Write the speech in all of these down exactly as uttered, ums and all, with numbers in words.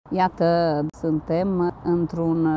Iată, suntem într-un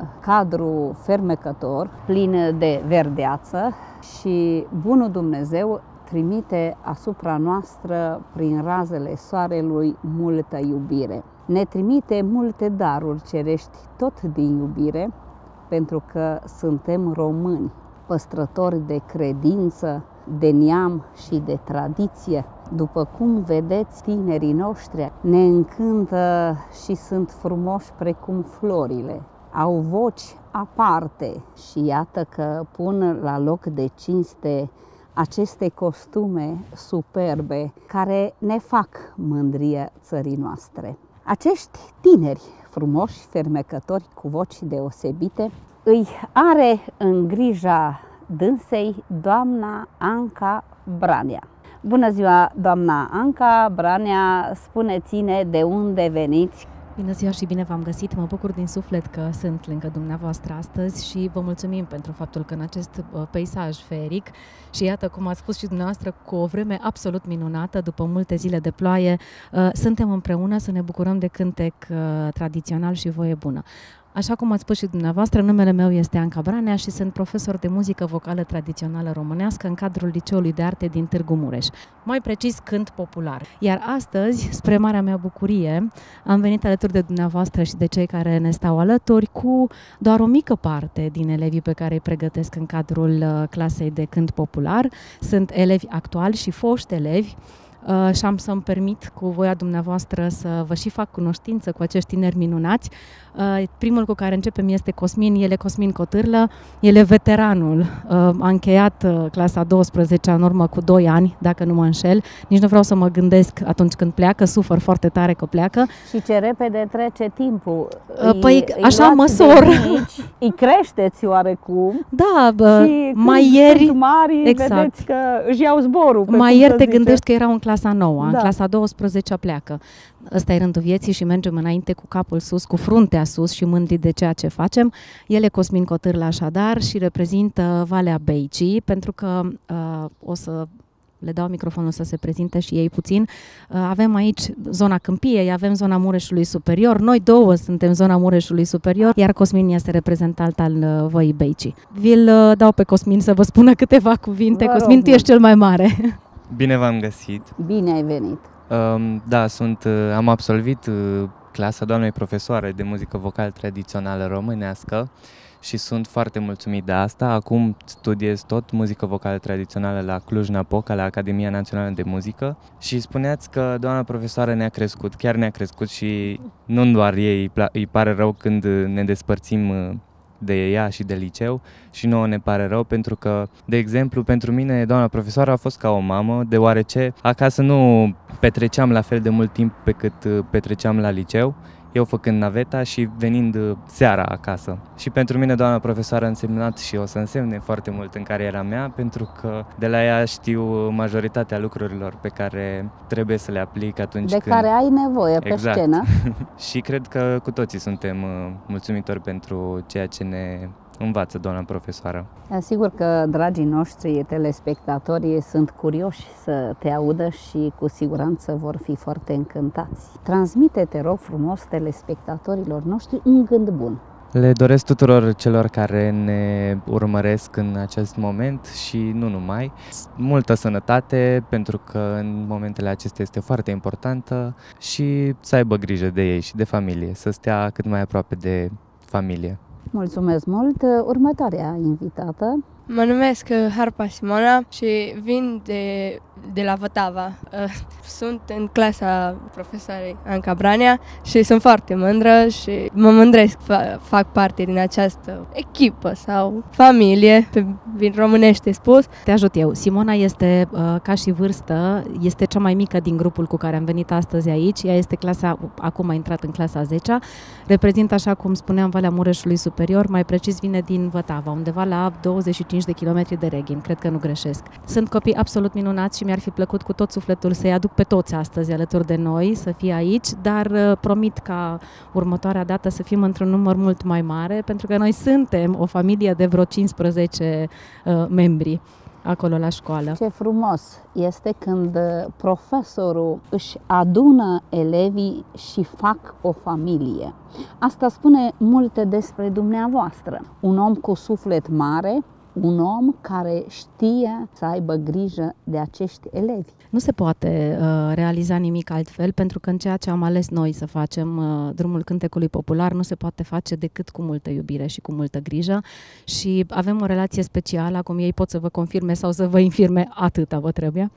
cadru fermecător, plin de verdeață și bunul Dumnezeu trimite asupra noastră, prin razele soarelui, multă iubire. Ne trimite multe daruri cerești tot din iubire, pentru că suntem români, păstrători de credință, de neam și de tradiție. După cum vedeți, tinerii noștri ne încântă și sunt frumoși precum florile. Au voci aparte și iată că pun la loc de cinste aceste costume superbe care ne fac mândrie țării noastre. Acești tineri frumoși, fermecători cu voci deosebite, îi are în grija dânsei doamna Anca Branea. Bună ziua, doamna Anca Branea, spuneți-ne de unde veniți. Bună ziua și bine v-am găsit! Mă bucur din suflet că sunt lângă dumneavoastră astăzi și vă mulțumim pentru faptul că în acest peisaj feeric și iată, cum ați spus și dumneavoastră, cu o vreme absolut minunată, după multe zile de ploaie, suntem împreună să ne bucurăm de cântec tradițional și voie bună. Așa cum ați spus și dumneavoastră, numele meu este Anca Branea și sunt profesor de muzică vocală tradițională românească în cadrul Liceului de Arte din Târgu Mureș. Mai precis, cânt popular. Iar astăzi, spre marea mea bucurie, am venit alături de dumneavoastră și de cei care ne stau alături cu doar o mică parte din elevii pe care îi pregătesc în cadrul clasei de cânt popular. Sunt elevi actuali și foști elevi. Uh, și am să-mi permit, cu voia dumneavoastră, să vă și fac cunoștință cu acești tineri minunați. Uh, primul cu care începem este Cosmin, el e Cosmin Cotârlă, el e veteranul, uh, a încheiat uh, clasa a douăsprezecea în urmă cu doi ani, dacă nu mă înșel. Nici nu vreau să mă gândesc atunci când pleacă, sufăr foarte tare că pleacă. Și ce repede trece timpul. Uh, păi îi, așa măsor. Mici, îi creșteți oarecum. Da, bă, și mai ieri, sunt mari, exact. Vedeți că își iau zborul. Mai ieri te gândești că erau în clasa nouă, da. În clasa a douăsprezecea pleacă. Ăsta e rândul vieții și mergem înainte cu capul sus, cu fruntea sus și mândri de ceea ce facem. El e Cosmin Cotârlă așadar și reprezintă Valea Beicii, pentru că uh, o să le dau microfonul să se prezinte și ei puțin. Uh, avem aici zona Câmpiei, avem zona Mureșului Superior, noi două suntem zona Mureșului Superior, iar Cosmin este reprezentant al uh, Văii Beicii. Vi-l uh, dau pe Cosmin să vă spună câteva cuvinte. Vă Cosmin, rog, tu ești cel mai mare. Bine v-am găsit! Bine ai venit! Um, da, sunt, am absolvit uh, clasa doamnei profesoare de muzică vocală tradițională românească și sunt foarte mulțumit de asta. Acum studiez tot muzică vocală tradițională la Cluj-Napoca, la Academia Națională de Muzică și spuneați că doamna profesoară ne-a crescut, chiar ne-a crescut și nu doar ei îi pare rău când ne despărțim uh, de ea și de liceu și nouă ne pare rău pentru că, de exemplu, pentru mine doamna profesoară a fost ca o mamă, deoarece acasă nu petreceam la fel de mult timp pe cât petreceam la liceu, eu făcând naveta și venind seara acasă. Și pentru mine doamna profesoară a însemnat și o să însemne foarte mult în cariera mea, pentru că de la ea știu majoritatea lucrurilor pe care trebuie să le aplic atunci de când... care ai nevoie pe exact. Scenă. Și cred că cu toții suntem mulțumitori pentru ceea ce ne învață doamna profesoară. Sigur că dragii noștri telespectatori sunt curioși să te audă și cu siguranță vor fi foarte încântați. Transmite, te rog frumos, telespectatorilor noștri un gând bun. Le doresc tuturor celor care ne urmăresc în acest moment și nu numai, multă sănătate, pentru că în momentele acestea este foarte importantă, și să aibă grijă de ei și de familie, să stea cât mai aproape de familie. Mulțumesc mult! Următoarea invitată. Mă numesc Harpa Simona și vin de, de la Vătava. Sunt în clasa profesoarei Anca Branea și sunt foarte mândră și mă mândresc, fac parte din această echipă sau familie, pe românește spus. Te ajut eu. Simona este, ca și vârstă, este cea mai mică din grupul cu care am venit astăzi aici. Ea este clasa, acum a intrat în clasa a zecea. Reprezintă, așa cum spuneam, Valea Mureșului Superior, mai precis vine din Vătava, undeva la douăzeci și cinci de kilometri de Reghin, cred că nu greșesc. Sunt copii absolut minunați și mi-ar fi plăcut cu tot sufletul să-i aduc pe toți astăzi alături de noi, să fie aici, dar promit ca următoarea dată să fim într-un număr mult mai mare, pentru că noi suntem o familie de vreo cincisprezece uh, membri. acolo la școală. Ce frumos este când profesorul își adună elevii și fac o familie. Asta spune multe despre dumneavoastră. Un om cu suflet mare, un om care știe să aibă grijă de acești elevi. Nu se poate uh, realiza nimic altfel, pentru că în ceea ce am ales noi să facem, uh, drumul cântecului popular, nu se poate face decât cu multă iubire și cu multă grijă și avem o relație specială, acum ei pot să vă confirme sau să vă infirme, atâta vă trebuie.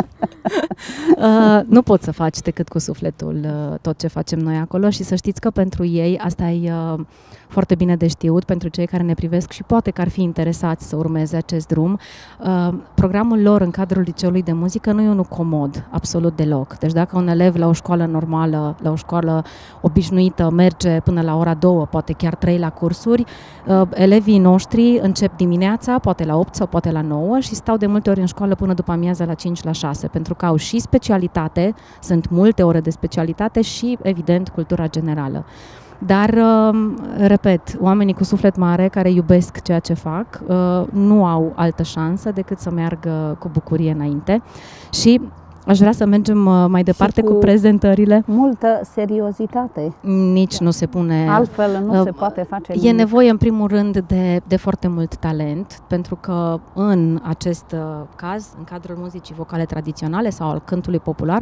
uh, nu pot să faci decât cu sufletul uh, tot ce facem noi acolo și să știți că pentru ei asta e uh, foarte bine de știut, pentru cei care ne privesc și poate că ar fi interesați să urmeze acest drum. Uh, programul lor în cadrul liceului de muzică nu e unul comod, absolut deloc. Deci dacă un elev la o școală normală, la o școală obișnuită, merge până la ora două, poate chiar trei la cursuri, uh, elevii noștri încep dimineața, poate la opt sau poate la nouă și stau de multe ori în școală până după amiază la cinci la șase, pentru că au și specialitate, sunt multe ore de specialitate și, evident, cultura generală. Dar, repet, oamenii cu suflet mare care iubesc ceea ce fac nu au altă șansă decât să meargă cu bucurie înainte și aș vrea să mergem mai departe cu, cu prezentările. Multă seriozitate. Nici nu se pune. Altfel nu uh, se poate face nimic. E nevoie în primul rând de, de foarte mult talent, pentru că în acest caz, în cadrul muzicii vocale tradiționale sau al cântului popular,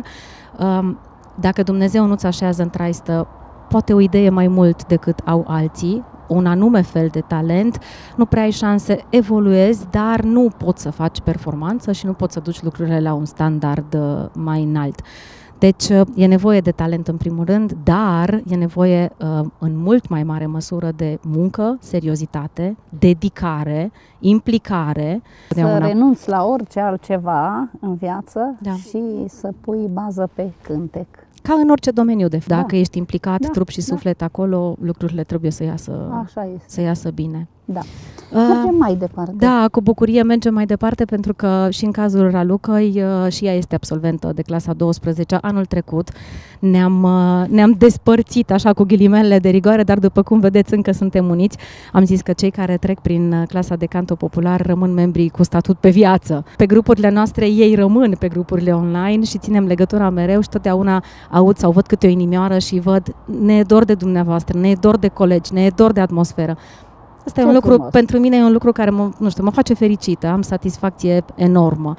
dacă Dumnezeu nu-ți așează în traistă poate o idee mai mult decât au alții, un anume fel de talent, nu prea ai șanse, evoluezi, dar nu poți să faci performanță și nu poți să duci lucrurile la un standard mai înalt. Deci e nevoie de talent în primul rând, dar e nevoie în mult mai mare măsură de muncă, seriozitate, dedicare, implicare. Să una... renunți la orice altceva în viață, da, și să pui bază pe cântec. Ca în orice domeniu, de fapt. Dacă da. ești implicat, da. trup și suflet da. acolo, lucrurile trebuie să iasă, Așa este. să iasă bine. Da. Mergem mai departe. Da, cu bucurie mergem mai departe, pentru că și în cazul Ralucăi, și ea este absolventă de clasa a douăsprezecea. Anul trecut ne-am, ne-am despărțit așa cu ghilimele de rigoare, dar după cum vedeți încă suntem uniți. Am zis că cei care trec prin clasa de canto popular rămân membrii cu statut pe viață. Pe grupurile noastre ei rămân pe grupurile online și ținem legătura mereu și totdeauna aud sau văd câte o inimioară și văd ne e dor de dumneavoastră, ne e dor de colegi, ne e dor de atmosferă. Asta e un lucru, frumos. Pentru mine e un lucru care mă, nu știu, mă face fericită, am satisfacție enormă.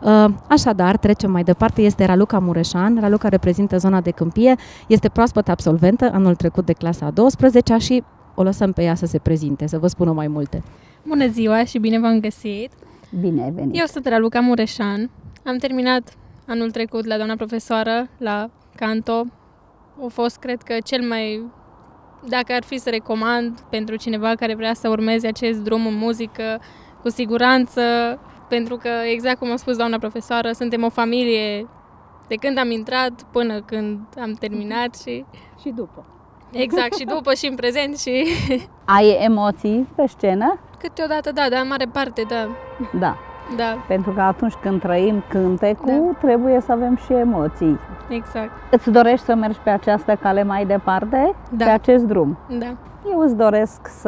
Așadar, trecem mai departe, este Raluca Mureșan. Raluca reprezintă zona de Câmpie, este proaspăt absolventă, anul trecut de clasa a douăsprezecea și o lăsăm pe ea să se prezinte, să vă spună mai multe. Bună ziua și bine v-am găsit! Bine ai venit! Eu sunt Raluca Mureșan, am terminat anul trecut la doamna profesoară, la canto. A fost, cred că, cel mai... Dacă ar fi să recomand pentru cineva care vrea să urmeze acest drum în muzică, cu siguranță, pentru că, exact cum a spus doamna profesoară, suntem o familie de când am intrat până când am terminat și... Și după. Exact, și după și în prezent și... Ai emoții pe scenă? Câteodată, da, dar în mare parte, da. Da. Da. Pentru că atunci când trăim cântecul, da, trebuie să avem și emoții. Exact. Îți dorești să mergi pe această cale mai departe? Da. Pe acest drum? Da. Eu îți doresc să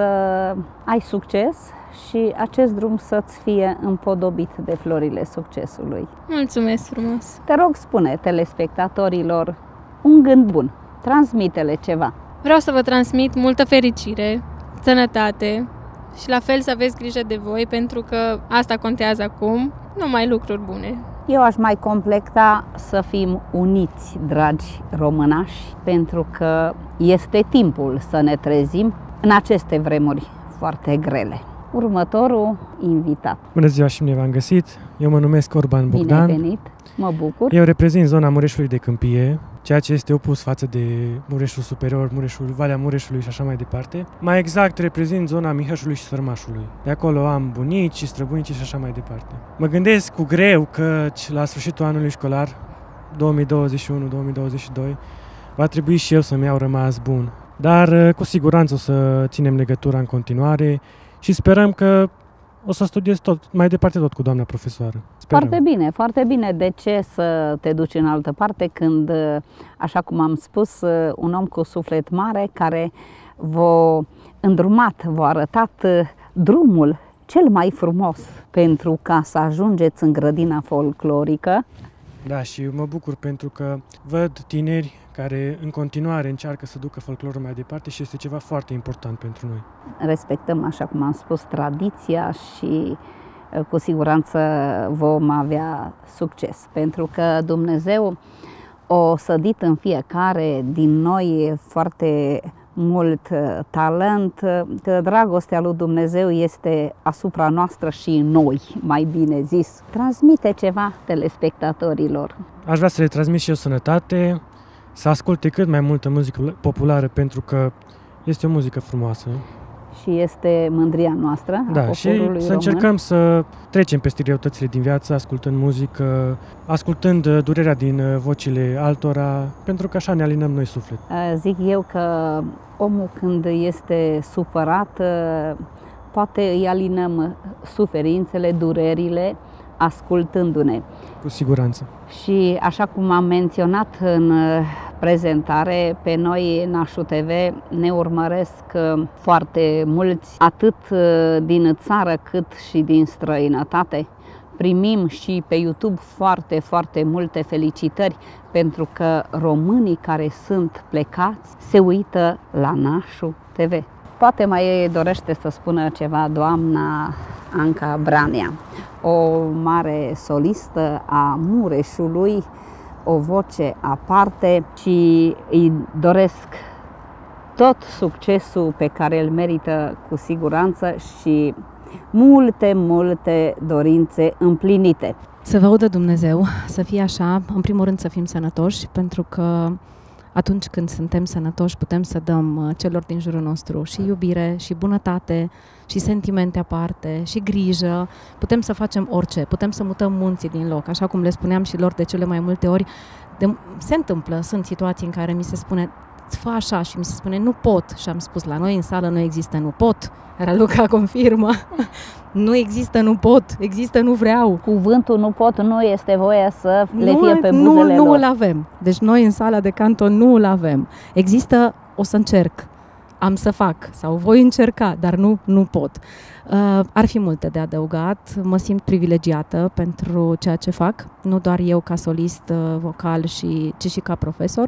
ai succes și acest drum să-ți fie împodobit de florile succesului. Mulțumesc frumos! Te rog, spune telespectatorilor un gând bun. Transmite-le ceva. Vreau să vă transmit multă fericire, sănătate și la fel să aveți grijă de voi, pentru că asta contează acum, numai lucruri bune. Eu aș mai completa să fim uniți, dragi românași, pentru că este timpul să ne trezim în aceste vremuri foarte grele. Următorul invitat. Bună ziua și bine v-am găsit! Eu mă numesc Orban Bogdan. Bine venit! Mă bucur! Eu reprezint zona Mureșului de Câmpie, ceea ce este opus față de Mureșul Superior, Mureșul, Valea Mureșului și așa mai departe. Mai exact, reprezint zona Mihașului și Sărmașului. De acolo am bunici și străbunici și așa mai departe. Mă gândesc cu greu că la sfârșitul anului școlar, două mii douăzeci și unu două mii douăzeci și doi, va trebui și eu să-mi iau rămas bun. Dar cu siguranță o să ținem legătura în continuare și sperăm că o să studiez tot, mai departe tot cu doamna profesoară. Sperăm. Foarte bine, foarte bine. De ce să te duci în altă parte când, așa cum am spus, un om cu suflet mare care v-a îndrumat, v-a arătat drumul cel mai frumos pentru ca să ajungeți în grădina folclorică. Da, și mă bucur pentru că văd tineri care în continuare încearcă să ducă folclorul mai departe și este ceva foarte important pentru noi. Respectăm, așa cum am spus, tradiția și cu siguranță vom avea succes, pentru că Dumnezeu a sădit în fiecare din noi foarte mult talent, că dragostea lui Dumnezeu este asupra noastră și în noi, mai bine zis. Transmite ceva telespectatorilor. Aș vrea să le transmit și eu sănătate, să asculte cât mai multă muzică populară, pentru că este o muzică frumoasă. Și este mândria noastră, da, a și poporului să român. încercăm să trecem peste greutățile din viață, ascultând muzică, ascultând durerea din vocile altora, pentru că așa ne alinăm noi suflet. Zic eu că omul când este supărat, poate îi alinăm suferințele, durerile, ascultându-ne. Cu siguranță. Și așa cum am menționat în prezentare, pe noi Nașu T V ne urmăresc foarte mulți, atât din țară cât și din străinătate. Primim și pe YouTube foarte, foarte multe felicitări pentru că românii care sunt plecați se uită la Nașu T V. Poate mai dorește să spună ceva doamna Anca Branea, o mare solistă a Mureșului, o voce aparte, și îi doresc tot succesul pe care îl merită cu siguranță și multe, multe dorințe împlinite. Să vă audă Dumnezeu, să fie așa, în primul rând să fim sănătoși, pentru că atunci când suntem sănătoși putem să dăm celor din jurul nostru și iubire, și bunătate, și sentimente aparte, și grijă. Putem să facem orice, putem să mutăm munții din loc, așa cum le spuneam și lor de cele mai multe ori. De, se întâmplă, sunt situații în care mi se spune fă așa și mi se spune nu pot, și am spus la noi în sală nu există nu pot, Raluca confirmă, nu există nu pot, există nu vreau. Cuvântul nu pot nu este voie să le nu, fie pe nu, buzele nu lor. îl avem, deci noi în sala de canto nu îl avem. Există o să încerc, am să fac sau voi încerca, dar nu, nu pot. Uh, ar fi multe de adăugat, mă simt privilegiată pentru ceea ce fac, nu doar eu ca solist uh, vocal, și, ci și ca profesor,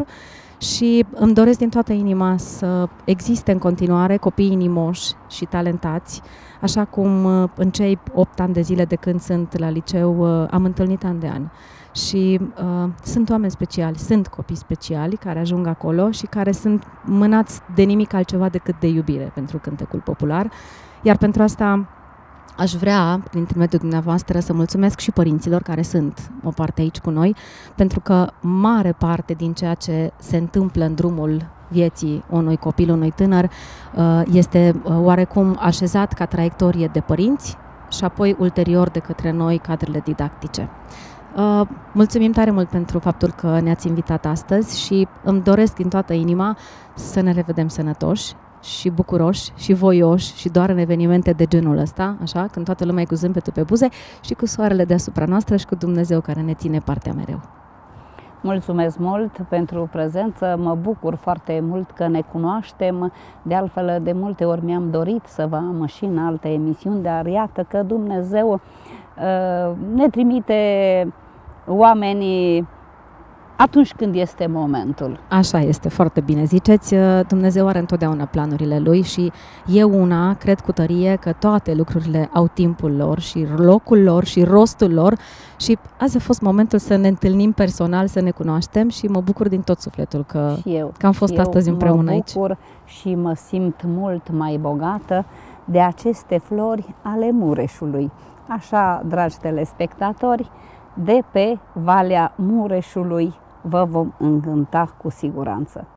și îmi doresc din toată inima să existe în continuare copii inimoși și talentați, așa cum uh, în cei opt ani de zile de când sunt la liceu uh, am întâlnit ani de ani. Și uh, sunt oameni speciali, sunt copii speciali care ajung acolo și care sunt mânați de nimic altceva decât de iubire pentru cântecul popular. Iar pentru asta aș vrea, prin intermediul dumneavoastră, să mulțumesc și părinților care sunt o parte aici cu noi, pentru că mare parte din ceea ce se întâmplă în drumul vieții unui copil, unui tânăr, uh, este uh, oarecum așezat ca traiectorie de părinți și apoi ulterior de către noi cadrele didactice. Uh, mulțumim tare mult pentru faptul că ne-ați invitat astăzi și îmi doresc din toată inima să ne revedem sănătoși și bucuroși și voioși și doar în evenimente de genul ăsta, așa, când toată lumea e cu zâmbetul pe buze și cu soarele deasupra noastră și cu Dumnezeu care ne ține partea mereu. Mulțumesc mult pentru prezență, mă bucur foarte mult că ne cunoaștem, de altfel de multe ori mi-am dorit să vă am și în alte emisiuni, dar iată că Dumnezeu uh, ne trimite oamenii atunci când este momentul. Așa este, foarte bine ziceți, Dumnezeu are întotdeauna planurile Lui și eu una cred cu tărie că toate lucrurile au timpul lor și locul lor și rostul lor și azi a fost momentul să ne întâlnim personal, să ne cunoaștem și mă bucur din tot sufletul că, eu, că am fost astăzi împreună aici. Mă bucur și mă simt mult mai bogată de aceste flori ale Mureșului. Așa, dragi telespectatori, de pe Valea Mureșului vă vom încânta cu siguranță.